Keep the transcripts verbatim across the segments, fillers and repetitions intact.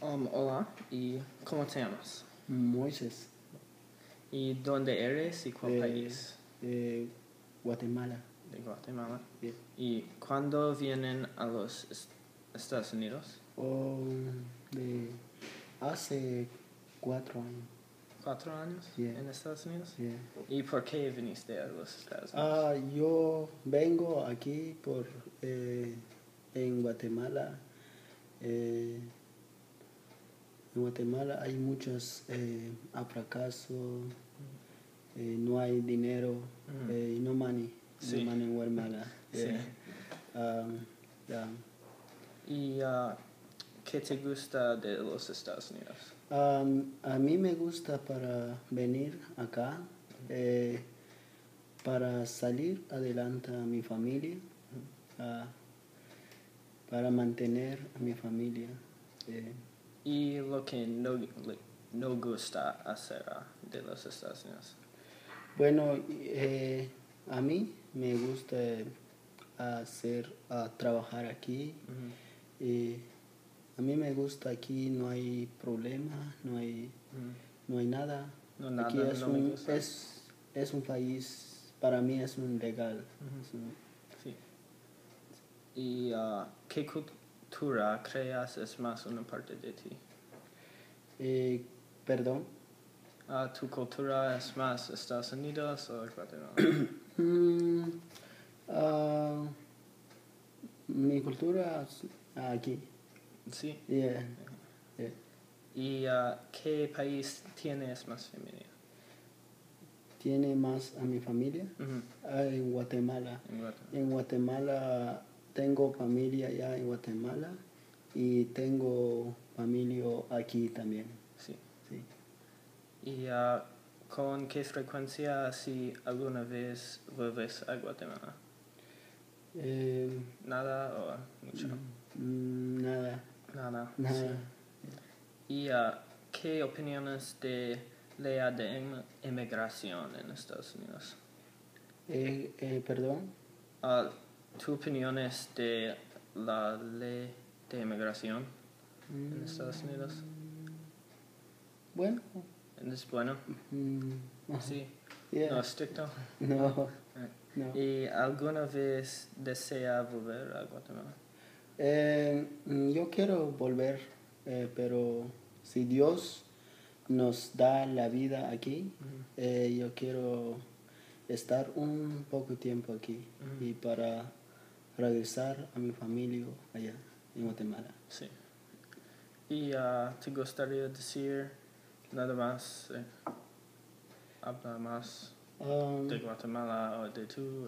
Um, hola, ¿y cómo te llamas? Moisés, ¿Y dónde eres y cuál de, país? de Guatemala. De Guatemala. Yeah. ¿Y cuándo vienen a los est- Estados Unidos? Oh, de hace cuatro años. ¿Cuatro años Yeah. en Estados Unidos? Yeah. ¿Y por qué viniste a los Estados Unidos? Ah, yo vengo aquí por eh, en Guatemala. eh, en Guatemala hay muchos eh, fracasos, eh, no hay dinero, Ujú. eh, no money, Sí. no money en Guatemala. Sí. Yeah. Um, yeah. ¿Y ah, qué te gusta de los Estados Unidos? Um, a mí me gusta para venir acá, eh, para salir adelante a mi familia, ah, para mantener a mi familia. eh. ¿Y lo que no, like, no gusta hacer ah, de los Estados Unidos? Bueno, eh, a mí me gusta hacer, ah, trabajar aquí. Ujú. eh, a mí me gusta aquí, no hay problema, no hay, Ujú. no hay nada. No, nada, Aquí es no me un, gusta. es, es un país, para mí es un legal. Ujú. Es un- Sí. ¿Y ah, qué cultura creas es más una parte de ti? eh, perdón. Ah, ¿tu cultura es más Estados Unidos o Guatemala? Mm, ah, mi cultura es aquí. Sí. Yeah, yeah. ¿Y ah, qué país tienes más femenino? Tiene más a mi familia. Ujú. Ah, en Guatemala. En Guatemala. En Guatemala tengo familia ya en Guatemala y tengo familia aquí también. Sí. Sí. ¿Y ah, con qué frecuencia si alguna vez vuelves a Guatemala? Eh, ¿Nada o mucho? mm, nada, Nada. nada. Sí. ¿Y ah, qué opiniones de ley de em- emigración en Estados Unidos? Eh, eh, perdón. Ah, ¿tu opinión es de la ley de inmigración en Estados Unidos? Bueno. ¿Es bueno? mm, ajá. Sí. Yeah. ¿No estricto? No, Eh, no. ¿Y alguna vez desea volver a Guatemala? Eh, mm, yo quiero volver, eh, pero si Dios nos da la vida aquí, Ujú. eh, yo quiero estar un poco tiempo aquí Ujú. y para regresar a mi familia allá en Guatemala. Sí. ¿Y ah, te gustaría decir nada más? eh, habla más Um, de Guatemala o de tú?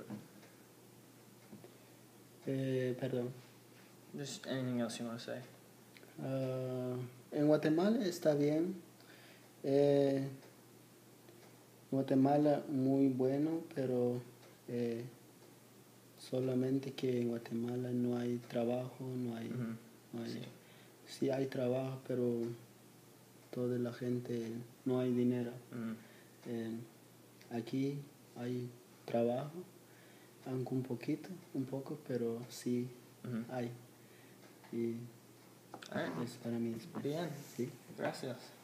eh, perdón. Just anything else you want to say? Ah, en Guatemala está bien. Eh, Guatemala muy bueno, pero eh, solamente que en Guatemala no hay trabajo, no hay, Ujú. no hay- Sí. sí hay trabajo, pero toda la gente no hay dinero. Ujú. Eh, aquí hay trabajo, aunque un poquito, un poco, pero sí Ujú. hay. Y Alright. es para mí es- Bien. sí. Gracias.